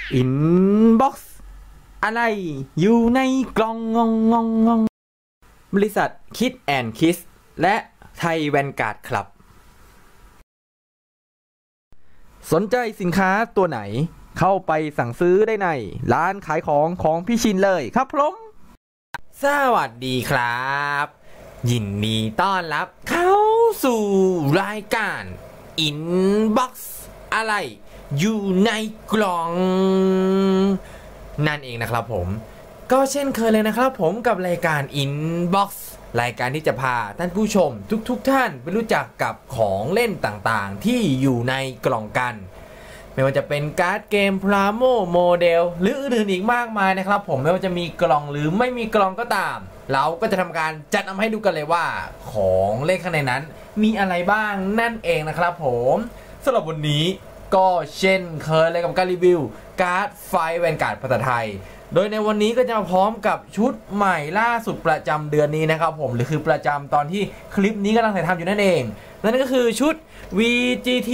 อินบ็อกซ์อะไรอยู่ในกล่องงบริษัทคิดแอนคิสและไทยแวนการ์ดคลับสนใจสินค้าตัวไหนเข้าไปสั่งซื้อได้ในร้านขายของพี่ชินเลยครับผมสวัสดีครับยินดีต้อนรับเข้าสู่รายการ Inbox อะไรอยู่ในกล่องนั่นเองนะครับผมก็เช่นเคยเลยนะครับผมกับรายการ Inbox รายการที่จะพาท่านผู้ชมทุกท่านไปรู้จักกับของเล่นต่างๆที่อยู่ในกล่องกันไม่ว่าจะเป็นการ์ดเกมพลาโมโมเดลหรืออื่นๆอีกมากมายนะครับผมไม่ว่าจะมีกล่องหรือไม่มีกล่องก็ตามเราก็จะทำการจัดนำให้ดูกันเลยว่าของเล่นข้างในนั้นมีอะไรบ้างนั่นเองนะครับผมสำหรับวันนี้ก็เช่นเคยเลยกับการรีวิวการ์ดไฟแวนการ์ดภาษาไทยโดยในวันนี้ก็จะมาพร้อมกับชุดใหม่ล่าสุดประจำเดือนนี้นะครับผมหรือคือประจำตอนที่คลิปนี้กำลังถ่ายทำอยู่นั่นเองนั่นก็คือชุด VGT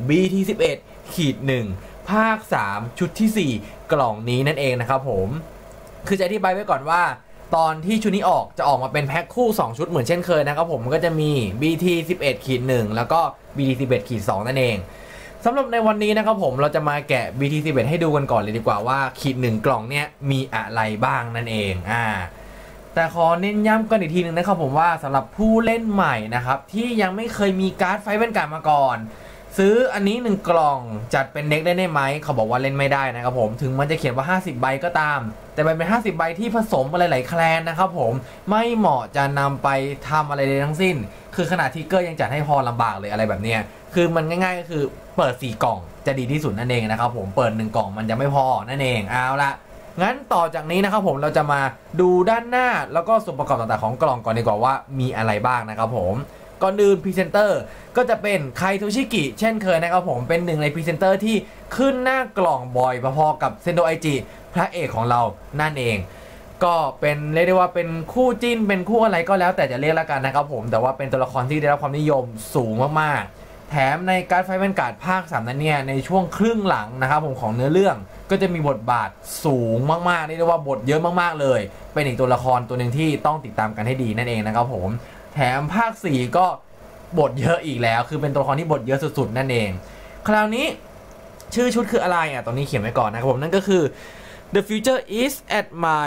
BT11 ขีด1ภาค3ชุดที่4กล่องนี้นั่นเองนะครับผมคือจะอธิบายไว้ก่อนว่าตอนที่ชุดนี้ออกจะออกมาเป็นแพ็คคู่2ชุดเหมือนเช่นเคยนะครับผมก็จะมี BT11 ขีด1แล้วก็ BT11 ขีด2นั่นเองสำหรับในวันนี้นะครับผมเราจะมาแกะ BT11 ให้ดูกันก่อนเลยดีกว่าว่าขีด1กล่องเนี่ยมีอะไรบ้างนั่นเองแต่ขอเน้นย้ำกันอีกทีนึงนะครับผมว่าสำหรับผู้เล่นใหม่นะครับที่ยังไม่เคยมีการ์ดไฟแวนการ์ดมาก่อนซื้ออันนี้1กล่องจัดเป็นเด็กได้ไหมเขาบอกว่าเล่นไม่ได้นะครับผมถึงมันจะเขียนว่า50ใบก็ตามแต่มันเป็น50ใบที่ผสมอะไรหลายแคลนนะครับผมไม่เหมาะจะนำไปทำอะไรเลยทั้งสิ้นคือขนาดทิกเกอร์ยังจัดให้พอลำบากเลยอะไรแบบเนี้ยคือมันง่ายๆก็คือเปิด4กล่องจะดีที่สุดนั่นเองนะครับผมเปิด1กล่องมันจะไม่พอนั่นเองเอาละงั้นต่อจากนี้นะครับผมเราจะมาดูด้านหน้าแล้วก็ส่วนประกอบต่างๆของกล่องก่อนดีกว่าว่ามีอะไรบ้างนะครับผมก่อนอื่นพรีเซนเตอร์ก็จะเป็นไคโทชิกิเช่นเคยนะครับผมเป็นหนึ่งในพรีเซนเตอร์ที่ขึ้นหน้ากล่องบ่อยพอๆกับเซนโดไอจิพระเอกของเรานั่นเองก็เป็นเรียกได้ว่าเป็นคู่จิ้นเป็นคู่อะไรก็แล้วแต่จะเรียกแล้วกันนะครับผมแต่ว่าเป็นตัวละครที่ได้รับความนิยมสูงมากๆแถมในการ์ดไฟแวนการ์ดภาค3นั้นเนี่ยในช่วงครึ่งหลังนะครับผมของเนื้อเรื่องก็จะมีบทบาทสูงมากๆเรียกได้ว่าบทเยอะมากๆเลยเป็นอีกตัวละครตัวหนึ่งที่ต้องติดตามกันให้ดีนั่นเองนะครับผมแถมภาค4ก็บทเยอะอีกแล้วคือเป็นตัวละครที่บทเยอะสุดๆนั่นเองคราวนี้ชื่อชุดคืออะไรตรงนี้เขียนไว้ก่อนนะครับผมนั่นก็คือ The future is at my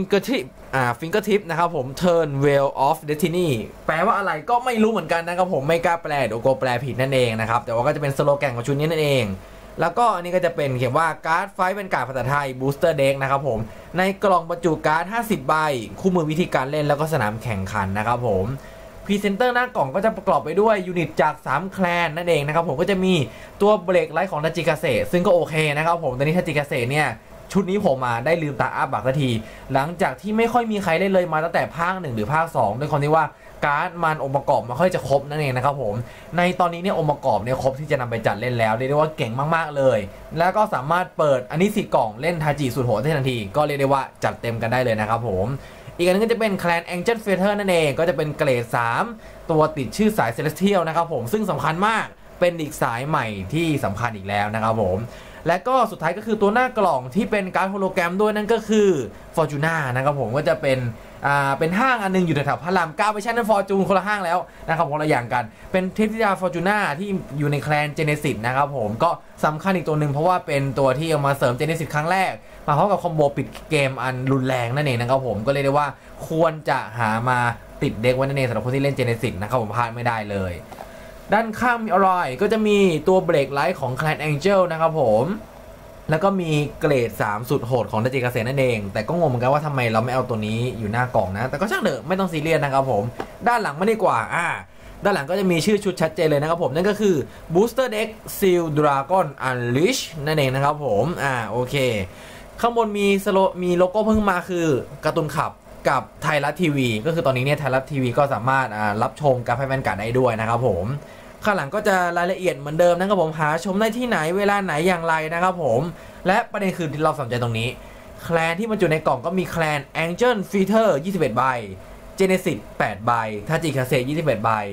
fingertip นะครับผม Turn Wheel of Destiny แปลว่าอะไรก็ไม่รู้เหมือนกันนะครับผมไม่กล้าแปลเดี๋ยวโกแปลผิดนั่นเองนะครับแต่ว่าก็จะเป็นสโลแกนของชุดนี้นั่นเองแล้วก็อันนี้ก็จะเป็นเขียนว่าการ์ดไฟเป็นการ์ดภาษาไทย Booster Deck นะครับผมในกล่องบรรจุการ์ด50ใบคู่มือวิธีการเล่นแล้วก็สนามแข่งขันนะครับผมพรีเซนเตอร์หน้ากล่องก็จะประกอบไปด้วยยูนิตจาก3แคลนนั่นเองนะครับผมก็จะมีตัวเบรกไลท์ของทาจิกาเซซึ่งก็โอเคนะครับผมตอนนี้ทาจิกาเซเนี่ยชุดนี้ผมมาได้ลืมตาอ้าปากสักทีหลังจากที่ไม่ค่อยมีใครเล่นเลยมาตั้งแต่ภาค1หรือภาค2ด้วยความที่ว่าการ์ดมันองค์ประกอบไม่ค่อยจะครบนั่นเองนะครับผมในตอนนี้เนี่ยองค์ประกอบเนี่ยครบที่จะนำไปจัดเล่นแล้วเรียกได้ว่าเก่งมากๆเลยแล้วก็สามารถเปิดอันนี้4กล่องเล่นทาจิสุดโหดได้ทันทีก็เรียกได้ว่าจัดเต็มกันได้เลยนะครับผมอีกอันนึงก็จะเป็นแคลน Angel Feather นั่นเองก็จะเป็นเกรด3ตัวติดชื่อสาย Celestial นะครับผมซึ่งสำคัญมากเป็นอีกสายใหม่ที่สำคัญอีกแล้วนะครับผมและก็สุดท้ายก็คือตัวหน้ากล่องที่เป็นการ์ดโฮโลแกรมด้วยนั่นก็คือ Fortuna นะครับผมก็จะเป็นห้างอันนึงอยู่แถวพระราม9ไปใช่นั่น Fortune คนละห้างแล้วนะครับคนละอย่างกันเป็นเทพธิดา Fortuna ที่อยู่ในแคลน Genesis นะครับผมก็สำคัญอีกตัวหนึ่งเพราะว่าเป็นตัวที่เอามาเสริม Genesis ครั้งแรกมาพร้อมกับคอมโบปิดเกมอันรุนแรงนั่นเองนะครับผมก็เลยได้ว่าควรจะหามาติดเด็กไว้นั่นเองสำหรับคนที่เล่น Genesis นะครับผมพลาดไม่ได้เลยด้านข้างมีอะไรก็จะมีตัวเบรกไลท์ของ Clan Angel นะครับผมแล้วก็มีเกรด3สุดโหดของทาจิกาเซนั่นเองแต่ก็งงเหมือนกันว่าทำไมเราไม่เอาตัวนี้อยู่หน้ากล่องนะแต่ก็ช่างเถอะไม่ต้องซีเรียสนะครับผมด้านหลังไม่ดีกว่าด้านหลังก็จะมีชื่อชุดชัดเจนเลยนะครับผมนั่นก็คือ Booster Deck Seal Dragon Unleash นั่นเองนะครับผมโอเคข้างบนมีโลโก้เพิ่งมาคือการ์ตูนขับกับไทยรัฐทีวีก็คือตอนนี้เนี่ยไทยรัฐทีวีก็สามารถรับชมการ์ดไฟแวนการ์ดได้ด้วยนะครับผมข้างหลังก็จะรายละเอียดเหมือนเดิมนะครับผมหาชมได้ที่ไหนเวลาไหนอย่างไรนะครับผมและประเด็นคือที่เราสนใจตรงนี้แคลนที่มันอยู่ในกล่องก็มีแคลน Angel Feather 21ใบ Genesis 8ใบทาจิคาเซ21ใบ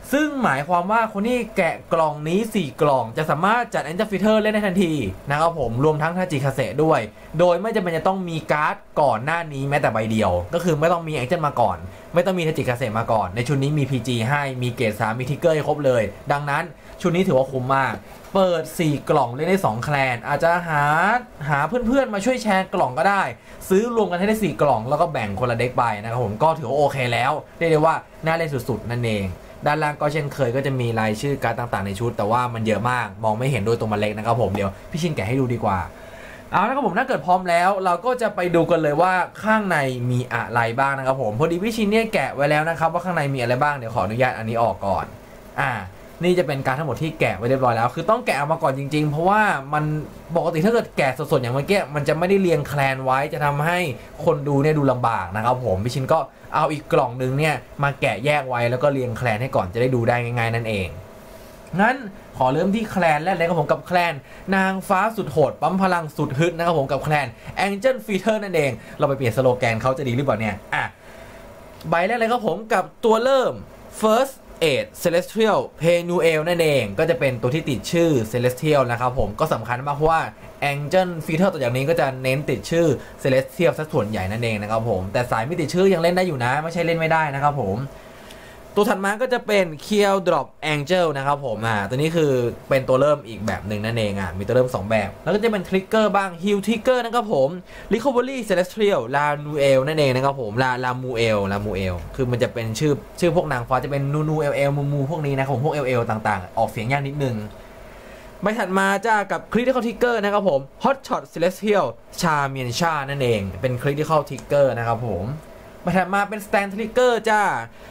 ซึ่งหมายความว่าคนที่แกะกล่องนี้4กล่องจะสามารถจัด Angel Feeder เล่นได้ทันทีนะครับผมรวมทั้งทาจิคาเซด้วยโดยไม่จำเป็นจะต้องมีการ์ดก่อนหน้านี้แม้แต่ใบเดียวก็คือไม่ต้องมี Angel มาก่อนไม่ต้องมีทาจิคาเซมาก่อนในชุดนี้มี PG ให้มีเกรด3มีทิกเกอร์ให้ครบเลยดังนั้นชุดนี้ถือว่าคุ้มมากเปิด4กล่องเล่นได้2แคลนอาจจะหาเพื่อนๆมาช่วยแชร์กล่องก็ได้ซื้อรวมกันให้ได้4กล่องแล้วก็แบ่งคนละเด็กไปนะครับผมก็ถือว่าโอเคแล้วเรียกได้ว่าน่าเล่นสุดๆนั่นเองด้านล่างก็เช่นเคยก็จะมีรายชื่อการ์ดต่างๆในชุดแต่ว่ามันเยอะมากมองไม่เห็นโดยตัวมันเล็กนะครับผมเดี๋ยวพี่ชินแกะให้ดูดีกว่าเอาละครับผมถ้าเกิดพร้อมแล้วเราก็จะไปดูกันเลยว่าข้างในมีอะไรบ้างนะครับผมพอดีพี่ชินเนี่ยแกะไว้แล้วนะครับว่าข้างในมีอะไรบ้างเดี๋ยวขออนุญาตอันนี้ออกก่อนนี่จะเป็นการทั้งหมดที่แกะไว้เรียบร้อยแล้วคือต้องแกะออกมาก่อนจริงๆเพราะว่ามันปกติถ้าเกิดแกะสดๆอย่างเมื่อกี้มันจะไม่ได้เรียงแคลนไว้จะทำให้คนดูเนี่ยดูลำบากนะครับผมพี่ชินก็เอาอีกกล่องนึงเนี่ยมาแกะแยกไว้แล้วก็เรียงแคลนให้ก่อนจะได้ดูได้ง่ายๆนั่นเองงั้นขอเริ่มที่แคลนแรกเลยครับผมกับแคลนนางฟ้าสุดโหดปั๊มพลังสุดฮึดนะครับผมกับแคลน Angel Feeder นั่นเองเราไปเปลี่ยนสโลแกนเขาจะดีหรือเปล่าเนี่ยใบแรกเลยครับผมกับตัวเริ่ม First Celestial Penuel นั่นเองก็จะเป็นตัวที่ติดชื่อ Celestial นะครับผมก็สำคัญมากเพราะว่า Angel Feeder ตัวอย่างนี้ก็จะเน้นติดชื่อ Celestial สักส่วนใหญ่นั่นเองนะครับผมแต่สายไม่ติดชื่อยังเล่นได้อยู่นะไม่ใช่เล่นไม่ได้นะครับผมตัวถัดมาก็จะเป็น Kiel Drop Angel นะครับผมตัวนี้คือเป็นตัวเริ่มอีกแบบหนึ่งนั่นเองมีตัวเริ่ม2แบบแล้วก็จะเป็นทริกเกอร์บ้าง Heal Trigger นะครับผม Recovery Celestial Lamuel นั่นเองนะครับผมLamuel คือมันจะเป็นชื่อพวกนางฟ้าจะเป็นนูมูพวกนี้นะครับผมพวก LL ต่างๆออกเสียงยากนิดนึงใบถัดมาจะกับ Critical Trigger นะครับผม Hot Shot Celestial Charmian นั่นเองเป็น Critical Trigger นะครับผมใบถัดมาเป็น Stand Trigger จ้า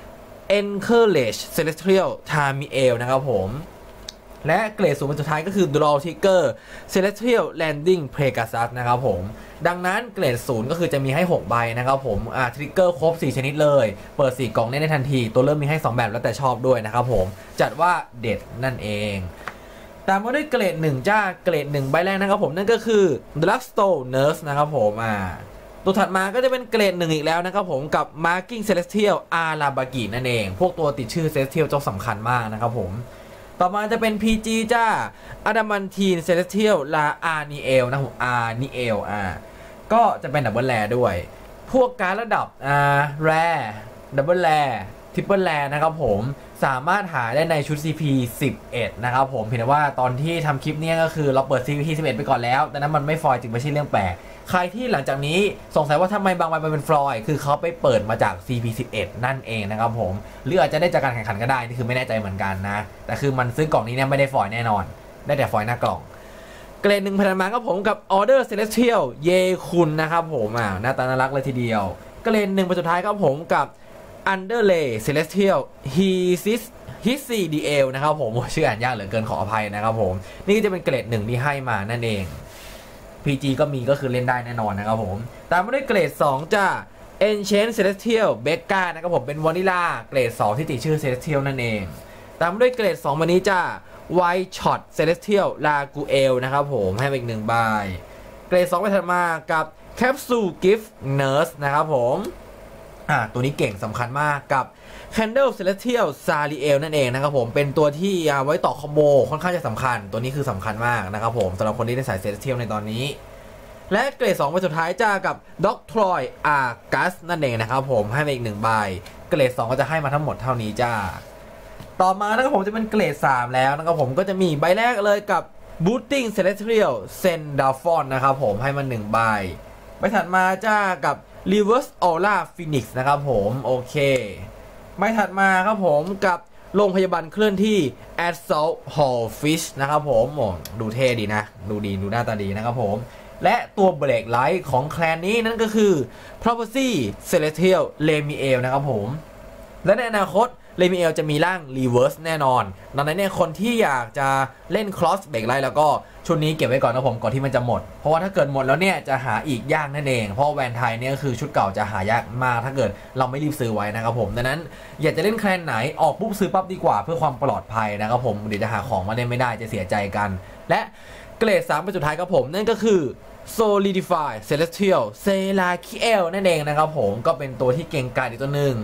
Encourage Celestial Tamiel นะครับผมและเกรดสูงสุดท้ายก็คือ Draw Trigger Celestial Landing Pegasus นะครับผมดังนั้นเกรด0ก็คือจะมีให้6ใบนะครับผมทริกเกอร์ครบ4ชนิดเลยเปิด4กล่องได้ทันทีตัวเริ่มมีให้2แบบแล้วแต่ชอบด้วยนะครับผมจัดว่าเด็ดนั่นเองตามมาด้วยเกรด1จ้าเกรด1ใบแรกนะครับผมนั่นก็คือ Drugstore Nurse นะครับผมตัวถัดมาก็จะเป็นเกรด1อีกแล้วนะครับผมกับ Marking Celestial Arabagi นั่นเองพวกตัวติดชื่อ Celestial จะสำคัญมากนะครับผมต่อมาจะเป็น PG จ้า Adamantine Celestial La Arniel นะผม Arniel ก็จะเป็นดับเบิลแรด้วยพวกการระดับแรดับเบิลแรทริปเปิลแรนะครับผมสามารถหาได้ในชุด CP 11นะครับผมเพียงแต่ว่าตอนที่ทำคลิปนี้ก็คือเราเปิด CP 11ไปก่อนแล้วแต่นั้นมันไม่ฟอยจึงไม่ใช่เรื่องแปลกใครที่หลังจากนี้สงสัยว่าทำไมบางใบมันเป็นฟลอยคือเขาไปเปิดมาจาก CP11 นั่นเองนะครับผมหรืออาจจะได้จากการแข่งขันก็ได้นี่คือไม่แน่ใจเหมือนกันนะแต่คือมันซื้อกล่องนี้เนี่ยไม่ได้ฟอยแน่นอนได้แต่ฟอยหน้ากล่องเกรด1พันมาครับผมกับ Order Celestial เยคุณนะครับผมหน้าตาน่ารักเลยทีเดียวเกรด1เป็นสุดท้ายครับผมกับ Underlay Celestial Hisidiel นะครับผมชื่ออ่านยากเหลือเกินขออภัยนะครับผมนี่ก็จะเป็นเกรด1ที่ให้มานั่นเองPG ก็มีก็คือเล่นได้แน่นอนนะครับผมตามมาด้วยเกรด2จ้า Ancient Celestial Becca นะครับผมเป็นวานิลาเกรด2ที่ติดชื่อ Celestial นั่นเองตามมาด้วยเกรด2วันนี้จ้า White Shot Celestial Laguel นะครับผมให้ไปอีก1ใบเกรด2ไปถัดมากับ Capsule Gift Nurse นะครับผมตัวนี้เก่งสำคัญมากกับ Candle Celestial Sariel นั่นเองนะครับผมเป็นตัวที่ไว้ต่อคอมโบค่อนข้างจะสำคัญตัวนี้คือสำคัญมากนะครับผมสำหรับคนที่ได้สาย Celestial ในตอนนี้และเกรด2ไปสุดท้ายจ้ากับ Doctroy Argus นั่นเองนะครับผมให้มาอีก1ใบเกรด2ก็จะให้มาทั้งหมดเท่านี้จ้าต่อมานะครับผมจะเป็นเกรด3แล้วนะครับผมก็จะมีใบแรกเลยกับ Booting Celestial Sendafon นะครับผมให้มา1ใบใบถัดมาจ้ากับ Reverse Aura Phoenix นะครับผมโอเคใบถัดมาครับผมกับโรงพยาบาลเคลื่อนที่ Assault Hall Fish นะครับผมดูเท่ดีนะดูหน้าตาดีนะครับผมและตัวเบรกไลท์ของแคลนนี้นั่นก็คือ Prophecy Celestial Lemiel นะครับผมและในอนาคตเลมิเอลจะมีร่าง Reverse แน่นอนดังนั้นเนี่ยคนที่อยากจะเล่น Cross Break Light แล้วก็ชุดนี้เก็บไว้ก่อนนะผมก่อนที่มันจะหมดเพราะว่าถ้าเกิดหมดแล้วเนี่ยจะหาอีกยากนั่นเองเพราะแวนไทยเนี่ยคือชุดเก่าจะหายากมากถ้าเกิดเราไม่รีบซื้อไว้นะครับผมดังนั้นอยากจะเล่นแคลนไหนออกปุ๊บซื้อปั๊บดีกว่าเพื่อความปลอดภัยนะครับผมเดี๋ยวจะหาของมาเล่นไม่ได้จะเสียใจกันและเกรด3เป็นสุดท้ายครับผมนั่นก็คือ Solidify Celestial Serakiel นั่นเองนะครับผมก็เป็นตัวที่เก่งกาจอีกตัวหนึ่ง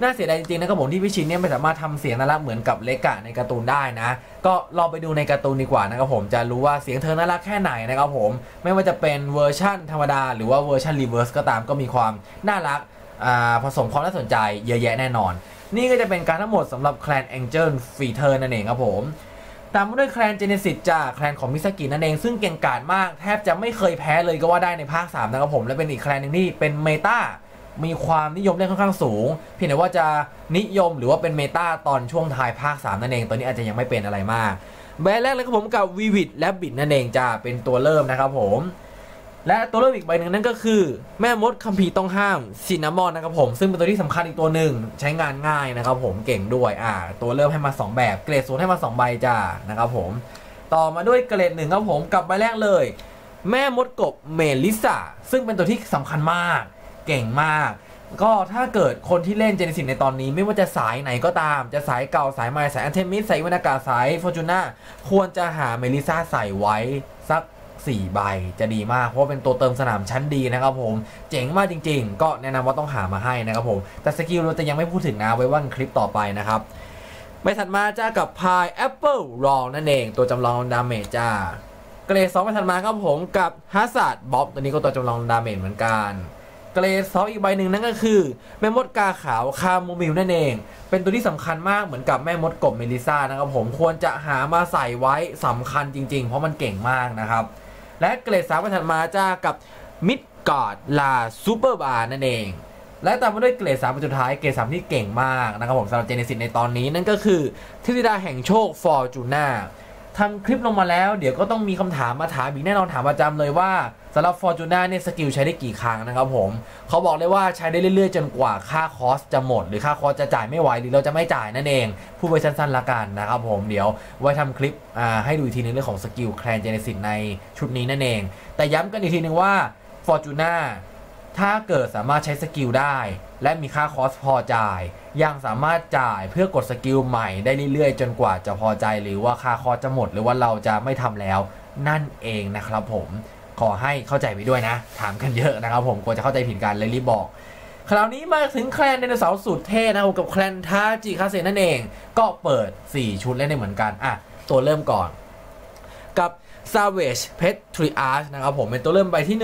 น่าเสียดายจริงๆนะครับผมที่พี่ชินเนี่ยไม่สามารถทำเสียงน่ารักเหมือนกับเลกะในการ์ตูนได้นะก็ลองไปดูในการ์ตูนดีกว่านะครับผมจะรู้ว่าเสียงเธอน่ารักแค่ไหนนะครับผมไม่ว่าจะเป็นเวอร์ชั่นธรรมดาหรือว่าเวอร์ชันรีเวิร์สก็ตามก็มีความน่ารักผสมความน่าสนใจเยอะแยะแน่นอนนี่ก็จะเป็นการทั้งหมดสำหรับแคลนแองเจิลฟีเทอร์นั่นเองครับผมตามมาด้วยแคลนเจเนซิสจากแคลนของมิซากินั่นเองซึ่งเก่งกาจมากแทบจะไม่เคยแพ้เลยก็ว่าได้ในภาค3นะครับผมและเป็นอีกแคลนหนึ่งที่เป็นเมตามีความนิยมได้ค่อนข้างสูงเพียงแต่ว่าจะนิยมหรือว่าเป็นเมตาตอนช่วงท้ายภาค3นั่นเองตอนนี้อาจจะยังไม่เป็นอะไรมากแบรนด์แรกเลยครับผมกับวีวิดและบิดนั่นเองจะเป็นตัวเริ่มนะครับผมและตัวเริ่มอีกใบหนึ่งนั่นก็คือแม่มดคัมภีร์ต้องห้ามซินนามอนนะครับผมซึ่งเป็นตัวที่สำคัญอีกตัวหนึ่งใช้งานง่ายนะครับผมเก่งด้วยตัวเริ่มให้มา2แบบเกรด0ให้มา2ใบจ้านะครับผมต่อมาด้วยเกรด1ครับผมกับใบแรกเลยแม่มดกบเมลิซาซึ่งเป็นตัวที่สำคัญมากเก่งมากก็ถ้าเกิดคนที่เล่นเจเนซิสในตอนนี้ไม่ว่าจะสายไหนก็ตามจะสายเก่าสายใหม่สายอันเทมิสสายวรรณากาศสายฟอร์จูน่าควรจะหาเมลิซาใส่ไว้สัก4 ใบจะดีมากเพราะเป็นตัวเติมสนามชั้นดีนะครับผมเจ๋งมากจริงๆก็แนะนำว่าต้องหามาให้นะครับผมแต่สกิลเราจะยังไม่พูดถึงนะไว้ว่าคลิปต่อไปนะครับใบถัดมาจ้ากับพายแอปเปิลรอนั่นเองตัวจำลองดาเมจจ้าเกรด2ใบถัดมาครับผมกับฮัสซัดบ๊อบตัวนี้ก็ตัวจำลองดาเมจเหมือนกันเกรด2อีกใบหนึ่งนั่นก็คือแม่มดกาขาวคาโมมิลนั่นเองเป็นตัวที่สำคัญมากเหมือนกับแม่มดกบเมลิซานะครับผมควรจะหามาใส่ไว้สำคัญจริงๆเพราะมันเก่งมากนะครับและเกรด3ใบถัดมาจ้ากับมิดการ์ดลาซูเปอร์บาร์นั่นเองและตามมาด้วยเกรด3ใบสุดท้ายเกรด3ที่เก่งมากนะครับผมสำหรับเจเนซิสในตอนนี้นั่นก็คือเทพธิดาแห่งโชคฟอร์จูน่าทำคลิปลงมาแล้วเดี๋ยวก็ต้องมีคำถามมาถามอีกแน่นอนถามประจำเลยว่าสำหรับฟอร์จูน่าเนี่ยสกิลใช้ได้กี่ครั้งนะครับผมเขาบอกเลยว่าใช้ได้เรื่อยๆจนกว่าค่าคอสจะหมดหรือค่าคอสจะจ่ายไม่ไหวหรือเราจะไม่จ่ายนั่นเองพูดไว้สั้นๆละกันนะครับผมเดี๋ยวไว้ทำคลิปให้ดูอีกทีนึงเรื่องของสกิลแคลนเจเนซิสในชุดนี้นั่นเองแต่ย้ำกันอีกทีนึงว่าฟอร์จูน่าถ้าเกิดสามารถใช้สกิลได้และมีค่าคอสพอจ่ายยังสามารถจ่ายเพื่อกดสกิลใหม่ได้เรื่อยๆจนกว่าจะพอใจหรือว่าค่าคอสจะหมดหรือว่าเราจะไม่ทำแล้วนั่นเองนะครับผมขอให้เข้าใจไปด้วยนะถามกันเยอะนะครับผมกลัวจะเข้าใจผิดกันเลยรีบบอกคราวนี้มาถึงแคลนไดโนเสาร์สุดเท่นะครับกับแคลนทาจิคาเซนั่นเองก็เปิด4ชุดเล่นได้เหมือนกันตัวเริ่มก่อนกับ Savage Patriarch นะครับผมเป็นตัวเริ่มใบที่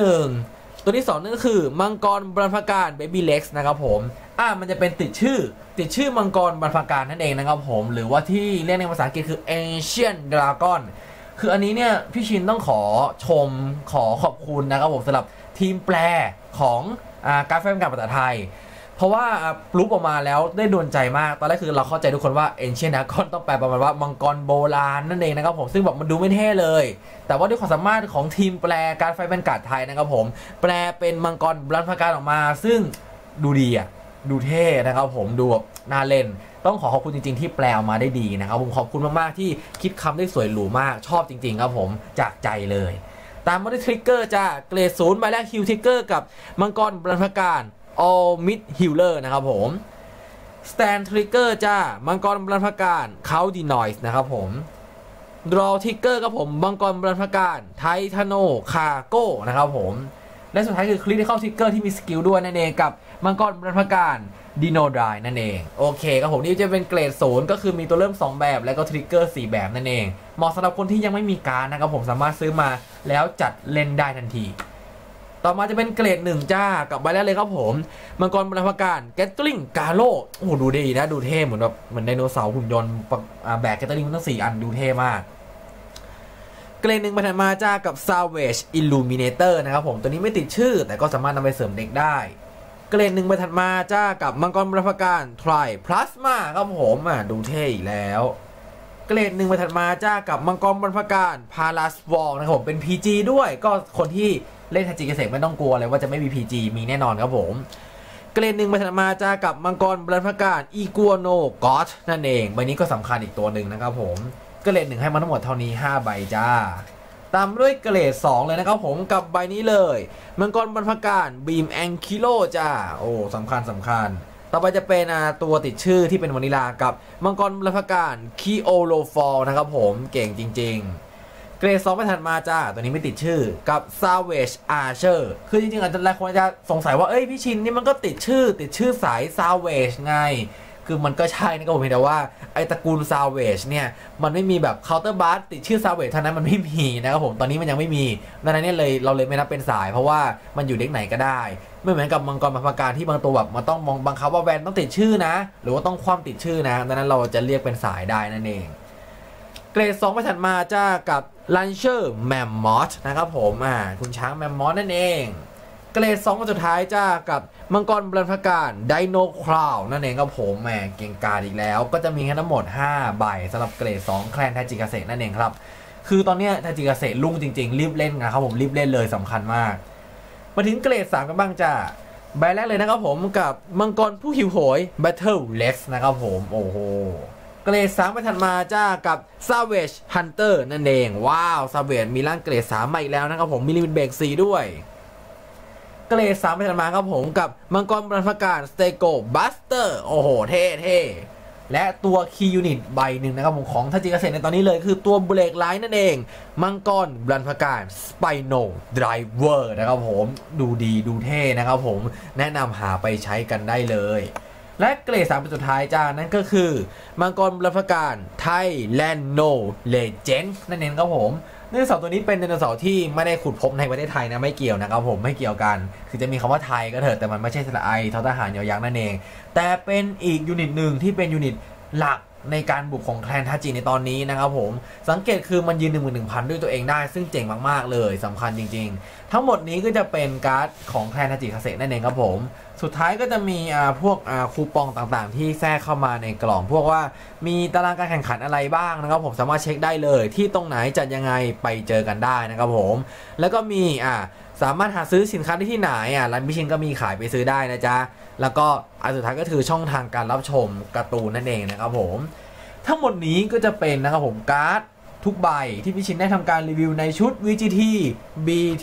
1ตัวที่2นั่นก็คือมังกรบรรพการ Baby Lex นะครับผมมันจะเป็นติดชื่อมังกรบรรพการนั่นเองนะครับผมหรือว่าที่เรียกในภาษาอังกฤษคือ Ancient Dragon คืออันนี้เนี่ยพี่ชินต้องขอบคุณนะครับผมสำหรับทีมแปลของการแปลภาษาไทยเพราะว่ารูปออกมาแล้วได้โดนใจมากตอนแรกคือเราเข้าใจทุกคนว่า Ancient Dragon ต้องแปลประมาณว่ามังกรโบราณนั่นเองนะครับผมซึ่งแบบมันดูไม่เท่เลยแต่ว่าด้วยความสามารถของทีมแปลการไฟเป็นการไทยนะครับผมแปลเป็นมังกรบรรพการออกมาซึ่งดูดีดูเท่นะครับผมดูแบบน่าเล่นต้องขอบคุณจริงๆที่แปลออกมาได้ดีนะครับผมขอบคุณมากๆที่คิดคำได้สวยหรูมากชอบจริงๆครับผมจากใจเลยตามมาด้วยทริกเกอร์จ้าเกรด0ใบแรกฮิลทริกเกอร์กับมังกรบรรพการ All Mid Healer นะครับผม Stand Trigger จ้ามังกรบรรพการเขาดีนอยส์นะครับผม Draw Trigger ครับผมมังกรบรรพการไททาโนคาโก้นะครับผมและสุดท้ายคือ Critical Trigger ที่มีสกิลด้วยนั่นเองกับมังกรบรรพการดีโนดรายนั่นเองโอเคครับผมนี่จะเป็นเกรด0ก็คือมีตัวเริ่ม2แบบแล้วก็ทริกเกอร์4แบบนั่นเองเหมาะสำหรับคนที่ยังไม่มีการนะครับผมสามารถซื้อมาแล้วจัดเล่นได้ทันทีต่อมาจะเป็นเกรด1จ้ากับใบแรกเลยครับผมมังกรบรรพการแกตลิงกาโลโอ้ดูดีนะดูเท่เหมือนไดโนเสาร์หุ่นยนต์แบกแกตลิงทั้ง4อันดูเท่มากเกรด1ถัดมาจ้ากับ Savage Illuminator นะครับผมตัวนี้ไม่ติดชื่อแต่ก็สามารถนำไปเสริมเด็กได้เกรด1ถัดมาจ้ากับมังกรบรรพการทรายพลาสมาครับผมดูเท่อีกแล้วเกรด1ถัดมาจ้ากับมังกรบรรพการพาราสวอลนะครับผมเป็น PG ด้วยก็คนที่เล่นทัจิเกษตรไม่ต้องกลัวเลยว่าจะไม่มี PG มีแน่นอนครับผมเกรด1ถัดมาจ้ากับมังกรบรรพการอีกัวโนกอสนั่นเองใบนี้ก็สำคัญอีกตัวหนึ่งนะครับผมเกรด1ให้มาทั้งหมดเท่านี้5ใบจ้าตามด้วยเกรด2เลยนะครับผมกับใบนี้เลยมังกรบรรพการบีมแองคิโลจ้าโอ้สำคัญต่อไปจะเป็นตัวติดชื่อที่เป็นวานิลากับมังกรบรรพการคีโอโลฟอลนะครับผมเก่งจริงๆเกรด2ไปถัดมาจ้าตัวนี้ไม่ติดชื่อกับ Savage Archer คือจริงๆอาจจะหลายคนจะสงสัยว่าเอ้ยพี่ชินนี่มันก็ติดชื่อสาย Savage ไงคือมันก็ใช่นะครับผมเพียงแต่ว่าไอตระกูล Savage เนี่ยมันไม่มีแบบ Counter Blast ติดชื่อ Savage เท่านั้นมันไม่มีนะครับผมตอนนี้มันยังไม่มีดังนั้นเนี่ยเราเลยไม่นับเป็นสายเพราะว่ามันอยู่เด็กไหนก็ได้ไม่เหมือนกับมังกรบรรพการที่บางตัวแบบมันต้องบังคับว่าแวนต้องติดชื่อนะหรือว่าต้องคว่ำติดชื่อนะดังนั้นเราจะเรียกเป็นสายได้นั่นเองเกรด2ไปถัดมาจ้ากับ Launcher Mammoth นะครับผมคุณช้าง Mammoth นั่นเองเกรด2สุดท้ายจ้ากับมังกรบรรพการไดโนคราวนั่นเองครับผมเก่งกาจอีกแล้วก็จะมีทั้งหมด5ใบสำหรับเกรด2แคลนทาจิกาเซนั่นเองครับคือตอนนี้ทาจิกาเซลุ่งจริงๆรีบเล่นนะครับผมรีบเล่นเลยสำคัญมากมาถึงเกรด3กันบ้างจ้าใบแรกเลยนะครับผมกับมังกรผู้หิวโหย Battle Lex นะครับผมโอ้โหเกรด3ไปถัดมาจ้ากับ Savage Hunter นั่นเองว้าว Savage มีร่างเกรด3มาอีกแล้วนะครับผมมีลิมิตเบรก4ด้วยเกรด3ไปถัดมาครับผมกับมังกรบรรพการ Stego Buster โอ้โหเท่และตัวคีย์ยูนิตใบหนึ่งนะครับผมของทาจิกาเซในตอนนี้เลยคือตัวเบรกไลน์นั่นเองมังกรบรรพการสไปโนไดรเวอร์นะครับผมดูดีดูเท่นะครับผมแนะนำหาไปใช้กันได้เลยและเกรด3เป็นสุดท้ายจ้านั่นก็คือมังกรบรรพการไทแลนโนเลเจนด์นั่นเองครับผมไดโนเสาร์ตัวนี้เป็นไดโนเสาร์ที่ไม่ได้ขุดพบในประเทศไทยนะไม่เกี่ยวนะครับผมไม่เกี่ยวกันคือจะมีคำว่าไทยก็เถอะแต่มันไม่ใช่สระไอทอทหารยอยักษ์นั่นเองแต่เป็นอีกยูนิตหนึ่งที่เป็นยูนิตหลักในการบุกของแคลนทาจิในตอนนี้นะครับผมสังเกตคือมันยืน 11,000 ด้วยตัวเองได้ซึ่งเจ๋งมากๆเลยสำคัญจริงๆทั้งหมดนี้ก็จะเป็นการ์ดของแคลนทาจิคาเซนั่นเองครับผมสุดท้ายก็จะมีพวกคูปองต่างๆที่แทรกเข้ามาในกล่องพวกว่ามีตารางการแข่งขันอะไรบ้างนะครับผมสามารถเช็คได้เลยที่ตรงไหนจัดยังไงไปเจอกันได้นะครับผมแล้วก็มีสามารถหาซื้อสินค้าได้ที่ไหนร้านพิชินก็มีขายไปซื้อได้นะจ๊ะแล้วก็อันสุดท้ายก็คือช่องทางการรับชมการ์ตูนนั่นเองนะครับผมทั้งหมดนี้ก็จะเป็นนะครับผมการ์ดทุกใบที่พิชินได้ทำการรีวิวในชุด VGT BT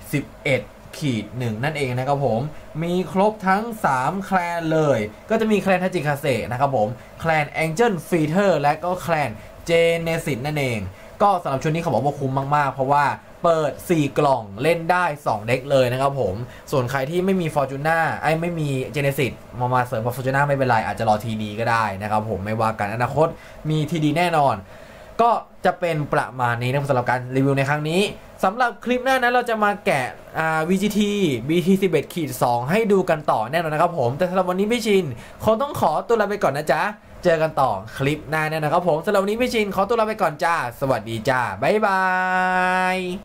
11-1นั่นเงนะครับผมมีครบทั้ง3แคลนเลยก็จะมีแคลนทาจิคาเซนะครับผมแคลน Angel Feeder และก็แคลน Genesis นั่นเองก็สำหรับชุดนี้เขาบอกว่าคุ้มมากๆเพราะว่าเปิด4กล่องเล่นได้2เด็กเลยนะครับผมส่วนใครที่ไม่มี Fortuna ไม่มี Genesis มาเสริมกับ Fortuna ไม่เป็นไรอาจจะรอ TD ก็ได้นะครับผมไม่ว่ากันอนาคตมี TD แน่นอนก็จะเป็นประมาณนี้นะสำหรับการรีวิวในครั้งนี้สำหรับคลิปหน้านั้นเราจะมาแกะVGT BT 11-2ให้ดูกันต่อแน่นอนนะครับผมแต่สำหรับวันนี้พี่ชินคงต้องขอตัวลาไปก่อนนะจ๊ะเจอกันต่อคลิปหน้าแน่นะครับผมสำหรับวันนี้พี่ชินขอตัวลาไปก่อนจ้าสวัสดีจ้าบ๊ายบาย